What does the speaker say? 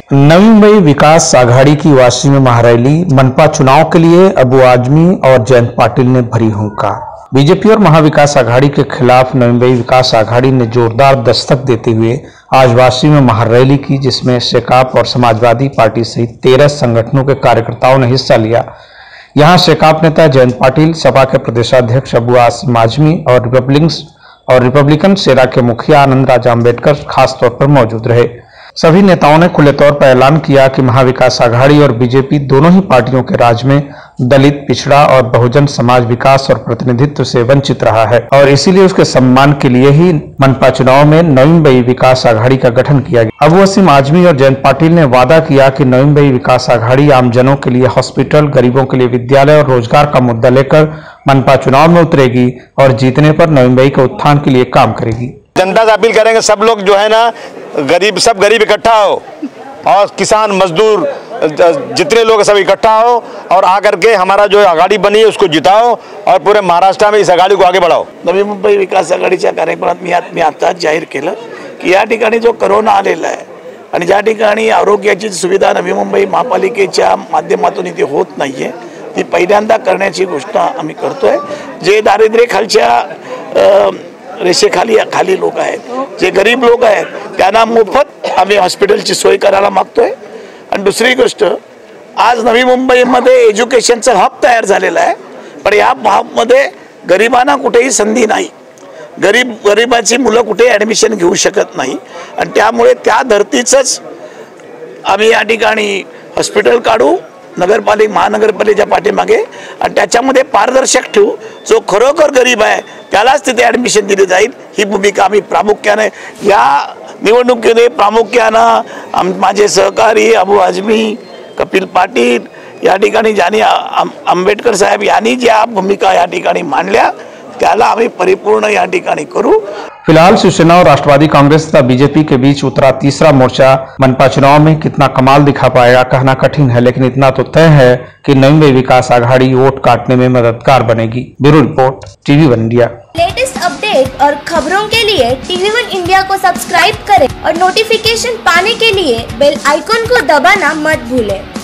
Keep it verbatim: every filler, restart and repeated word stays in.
नवी मुंबई विकास आघाड़ी की वाशी में महारैली। मनपा चुनाव के लिए अबू आजमी और जयंत पाटिल ने भरी हुंकार। बीजेपी और महाविकास आघाड़ी के खिलाफ नवी मुंबई विकास आघाड़ी ने जोरदार दस्तक देते हुए आज वाशी में महारैली की, जिसमें शेकाप और समाजवादी पार्टी सहित तेरह संगठनों के कार्यकर्ताओं ने हिस्सा लिया। यहां शेकाप नेता जयंत पाटिल, सपा के प्रदेशाध्यक्ष अबू आजमी और रिपब्लिकन और रिपब्लिकन सेना के मुखिया आनंद राजा अम्बेडकर खास तौर पर मौजूद रहे। सभी नेताओं ने खुले तौर पर ऐलान किया कि महाविकास आघाड़ी और बीजेपी दोनों ही पार्टियों के राज में दलित, पिछड़ा और बहुजन समाज विकास और प्रतिनिधित्व से वंचित रहा है और इसीलिए उसके सम्मान के लिए ही मनपा चुनाव में नवी मुंबई विकास आघाड़ी का गठन किया गया। अबू आजमी और जयंत पाटिल ने वादा किया कि नवी मुंबई विकास आघाड़ी आमजनों के लिए हॉस्पिटल, गरीबों के लिए विद्यालय और रोजगार का मुद्दा लेकर मनपा चुनाव में उतरेगी और जीतने पर नवी मुंबई के उत्थान के लिए काम करेगी। जनता से अपील करेंगे, सब लोग जो है ना, गरीब सब गरीब इकट्ठा हो और किसान, मजदूर, जितने लोग सब इकट्ठा हो और आकर के हमारा जो आघाडी बनी है उसको जिताओ और पूरे महाराष्ट्र में इस आघाडी को आगे बढ़ाओ। नवी मुंबई विकास आघाडीच्या कार्यक्रमात मी मी आताच जाहीर केलं की या ठिकाणी जो कोरोना आलेला आहे आणि ज्या ठिकाणी आरोग्याची सुविधा नवी मुंबई महापालिकेच्या माध्यमातून इथे होत नाहीये, ती पहिल्यांदा करण्याची घोषणा आम्ही करतोय। जे दारिद्र्यखालच्या रेषेखाली खाली लोक आहेत, जे गरीब लोक आहेत, त्यांना मोफत आम्ही हॉस्पिटलची सोय करायला मागतोय। आणि दुसरी गोष्ट, आज नवी मुंबईमध्ये एज्युकेशनचा हब तयार झालेला आहे, पण या हबमध्ये गरिबांना कुठेही संधी नाही। गरीब गरिबाची मुलं कुठे ॲडमिशन घेऊ शकत नाही आणि त्यामुळे त्या धर्तीचंच आम्ही या ठिकाणी हॉस्पिटल काढू नगरपालिका महानगरपालिकेच्या पाठीमागे आणि त्याच्यामध्ये पारदर्शक ठेवू। जो खरोखर गरीब आहे त्यालाच तिथे ॲडमिशन दिली जाईल, ही भूमिका आम्ही प्रामुख्याने या निवडणुकीमध्ये प्रामुख्यानं माझे सहकारी अबू आजमी, कपिल पाटील या ठिकाणी ज्यांनी आंबेडकर साहेब यांनी ज्या भूमिका या ठिकाणी मांडल्या त्याला आम्ही परिपूर्ण या ठिकाणी करू। फिलहाल शिवसेना और राष्ट्रवादी कांग्रेस तथा बीजेपी के बीच उतरा तीसरा मोर्चा मनपा चुनाव में कितना कमाल दिखा पाएगा कहना कठिन है, लेकिन इतना तो तय है कि नवी मुंबई विकास आघाड़ी वोट काटने में मददगार बनेगी। Bureau report, TV one India. Latest update और खबरों के लिए टीवी वन इंडिया को सब्सक्राइब करें और नोटिफिकेशन पाने के लिए बेल आइकॉन को दबाना मत भूलें।